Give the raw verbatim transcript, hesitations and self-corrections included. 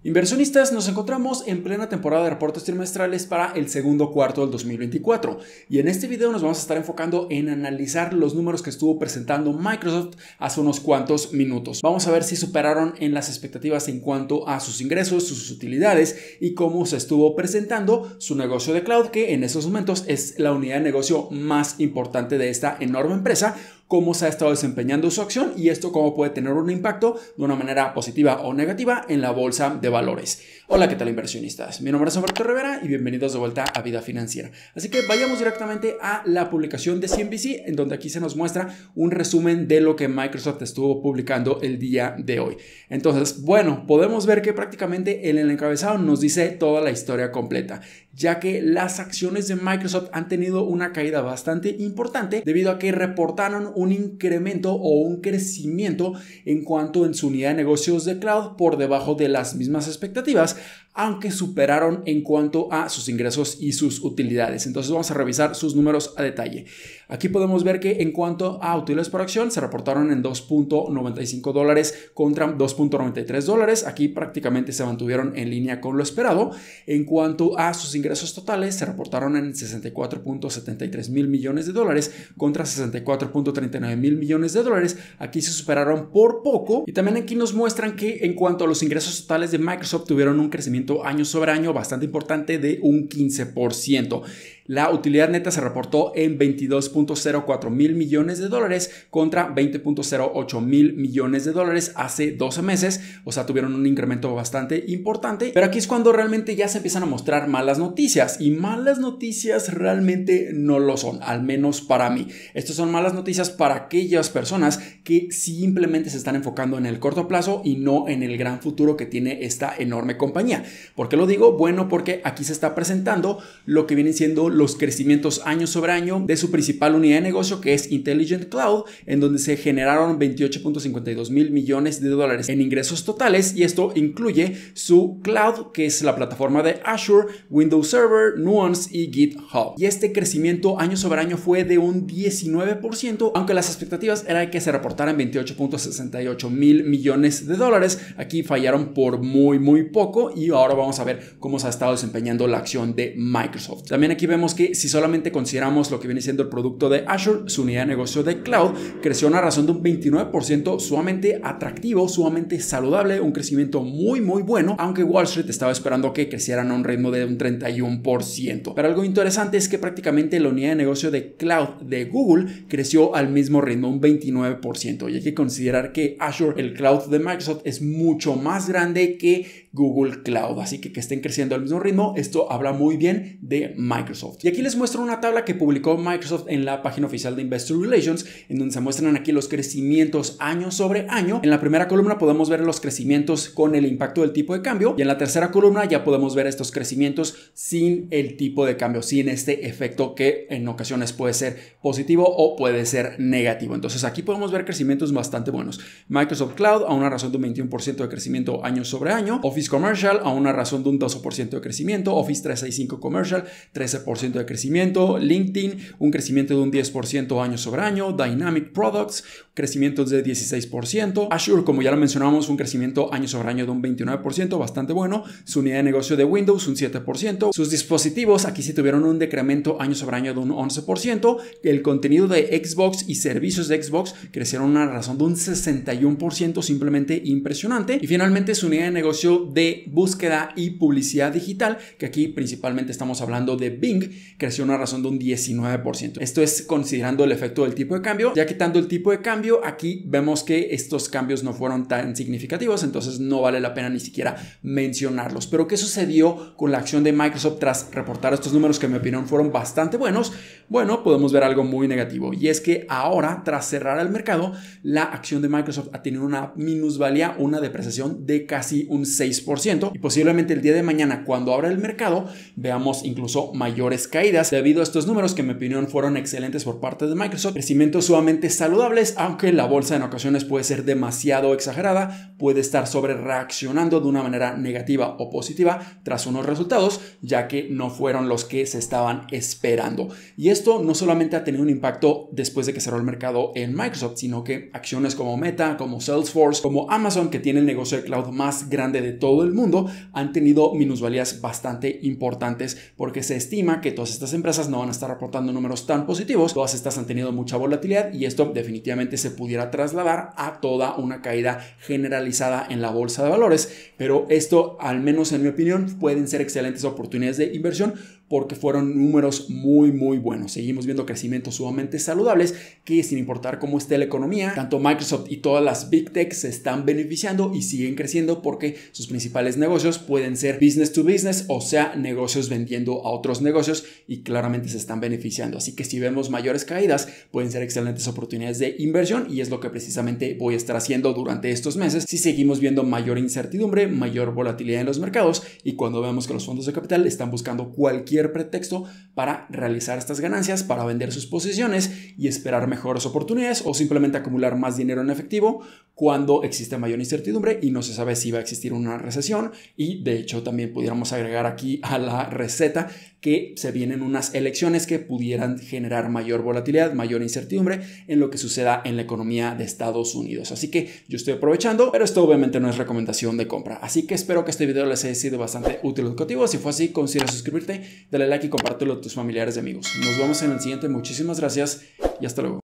Inversionistas, nos encontramos en plena temporada de reportes trimestrales para el segundo cuarto del dos mil veinticuatro y en este video nos vamos a estar enfocando en analizar los números que estuvo presentando Microsoft hace unos cuantos minutos. Vamos a ver si superaron en las expectativas en cuanto a sus ingresos, sus utilidades y cómo se estuvo presentando su negocio de cloud, que en estos momentos es la unidad de negocio más importante de esta enorme empresa, cómo se ha estado desempeñando su acción y esto cómo puede tener un impacto de una manera positiva o negativa en la bolsa de valores. Hola, ¿qué tal inversionistas? Mi nombre es Alberto Rivera y bienvenidos de vuelta a Vida Financiera. Así que vayamos directamente a la publicación de C N B C, en donde aquí se nos muestra un resumen de lo que Microsoft estuvo publicando el día de hoy. Entonces, bueno, podemos ver que prácticamente en el encabezado nos dice toda la historia completa, ya que las acciones de Microsoft han tenido una caída bastante importante debido a que reportaron un incremento o un crecimiento en cuanto en su unidad de negocios de cloud por debajo de las mismas expectativas, aunque superaron en cuanto a sus ingresos y sus utilidades. Entonces vamos a revisar sus números a detalle. Aquí podemos ver que en cuanto a utilidades por acción se reportaron en dos punto noventa y cinco dólares contra dos punto noventa y tres dólares. Aquí prácticamente se mantuvieron en línea con lo esperado. En cuanto a sus ingresos totales se reportaron en sesenta y cuatro punto setenta y tres mil millones de dólares contra sesenta y cuatro punto treinta y nueve mil millones de dólares. Aquí se superaron por poco y también aquí nos muestran que en cuanto a los ingresos totales de Microsoft tuvieron un crecimiento año sobre año bastante importante de un quince por ciento. La utilidad neta se reportó en veintidós punto cero cuatro mil millones de dólares contra veinte punto cero ocho mil millones de dólares hace doce meses, o sea, tuvieron un incremento bastante importante, pero aquí es cuando realmente ya se empiezan a mostrar malas noticias y malas noticias realmente no lo son, al menos para mí. Estas son malas noticias para aquellas personas que simplemente se están enfocando en el corto plazo y no en el gran futuro que tiene esta enorme compañía. ¿Por qué lo digo? Bueno, porque aquí se está presentando lo que vienen siendo los crecimientos año sobre año de su principal unidad de negocio, que es Intelligent Cloud, en donde se generaron veintiocho punto cincuenta y dos mil millones de dólares en ingresos totales, y esto incluye su cloud, que es la plataforma de Azure, Windows Server, Nuance y GitHub. Y este crecimiento año sobre año fue de un diecinueve por ciento, aunque las expectativas eran que se reportaran veintiocho punto sesenta y ocho mil millones de dólares. Aquí fallaron por muy muy poco y ahora vamos a ver cómo se ha estado desempeñando la acción de Microsoft. También aquí vemos que si solamente consideramos lo que viene siendo el producto de Azure, su unidad de negocio de cloud creció a una razón de un veintinueve por ciento, sumamente atractivo, sumamente saludable, un crecimiento muy muy bueno, aunque Wall Street estaba esperando que crecieran a un ritmo de un treinta y uno por ciento. Pero algo interesante es que prácticamente la unidad de negocio de cloud de Google creció al mismo ritmo, un veintinueve por ciento, y hay que considerar que Azure, el cloud de Microsoft, es mucho más grande que Google Cloud, así que que estén creciendo al mismo ritmo, esto habla muy bien de Microsoft. Y aquí les muestro una tabla que publicó Microsoft en la página oficial de Investor Relations, en donde se muestran aquí los crecimientos año sobre año. En la primera columna podemos ver los crecimientos con el impacto del tipo de cambio y en la tercera columna ya podemos ver estos crecimientos sin el tipo de cambio, sin este efecto que en ocasiones puede ser positivo o puede ser negativo. Entonces aquí podemos ver crecimientos bastante buenos. Microsoft Cloud a una razón de un veintiuno por ciento de crecimiento año sobre año, Office Commercial a una razón de un doce por ciento de crecimiento, Office trescientos sesenta y cinco Commercial trece por ciento de crecimiento, LinkedIn un crecimiento de un diez por ciento año sobre año, Dynamic Products crecimientos de dieciséis por ciento, Azure, como ya lo mencionamos, un crecimiento año sobre año de un veintinueve por ciento, bastante bueno, su unidad de negocio de Windows un siete por ciento, sus dispositivos aquí sí tuvieron un decremento año sobre año de un once por ciento, el contenido de Xbox y servicios de Xbox crecieron a una razón de un sesenta y uno por ciento, simplemente impresionante, y finalmente su unidad de negocio de búsqueda y publicidad digital, que aquí principalmente estamos hablando de Bing, creció a una razón de un diecinueve por ciento. Esto es considerando el efecto del tipo de cambio. Ya quitando el tipo de cambio, aquí vemos que estos cambios no fueron tan significativos, entonces no vale la pena ni siquiera mencionarlos. Pero ¿qué sucedió con la acción de Microsoft tras reportar estos números que en mi opinión fueron bastante buenos? Bueno, podemos ver algo muy negativo, y es que ahora, tras cerrar el mercado, la acción de Microsoft ha tenido una minusvalía, una depreciación de casi un seis por ciento, y posiblemente el día de mañana, cuando abra el mercado, veamos incluso mayores mayores caídas debido a estos números que en mi opinión fueron excelentes por parte de Microsoft. Crecimientos sumamente saludables, aunque la bolsa en ocasiones puede ser demasiado exagerada, puede estar sobre reaccionando de una manera negativa o positiva tras unos resultados, ya que no fueron los que se estaban esperando. Y esto no solamente ha tenido un impacto después de que cerró el mercado en Microsoft, sino que acciones como Meta, como Salesforce, como Amazon, que tiene el negocio de cloud más grande de todo el mundo, han tenido minusvalías bastante importantes porque se estima que todas estas empresas no van a estar reportando números tan positivos. Todas estas han tenido mucha volatilidad y esto definitivamente se pudiera trasladar a toda una caída generalizada en la bolsa de valores, pero esto, al menos en mi opinión, pueden ser excelentes oportunidades de inversión porque fueron números muy muy buenos. Seguimos viendo crecimientos sumamente saludables que, sin importar cómo esté la economía, tanto Microsoft y todas las Big Tech se están beneficiando y siguen creciendo porque sus principales negocios pueden ser business to business, o sea, negocios vendiendo a otros negocios, y claramente se están beneficiando. Así que si vemos mayores caídas, pueden ser excelentes oportunidades de inversión y es lo que precisamente voy a estar haciendo durante estos meses si seguimos viendo mayor incertidumbre, mayor volatilidad en los mercados y cuando vemos que los fondos de capital están buscando cualquier pretexto para realizar estas ganancias, para vender sus posiciones y esperar mejores oportunidades o simplemente acumular más dinero en efectivo cuando existe mayor incertidumbre y no se sabe si va a existir una recesión. Y de hecho también pudiéramos agregar aquí a la receta que se vienen unas elecciones que pudieran generar mayor volatilidad, mayor incertidumbre en lo que suceda en la economía de Estados Unidos. Así que yo estoy aprovechando, pero esto obviamente no es recomendación de compra. Así que espero que este video les haya sido bastante útil y educativo. Si fue así, considera suscribirte, dale like y compártelo a tus familiares y amigos. Nos vemos en el siguiente. Muchísimas gracias y hasta luego.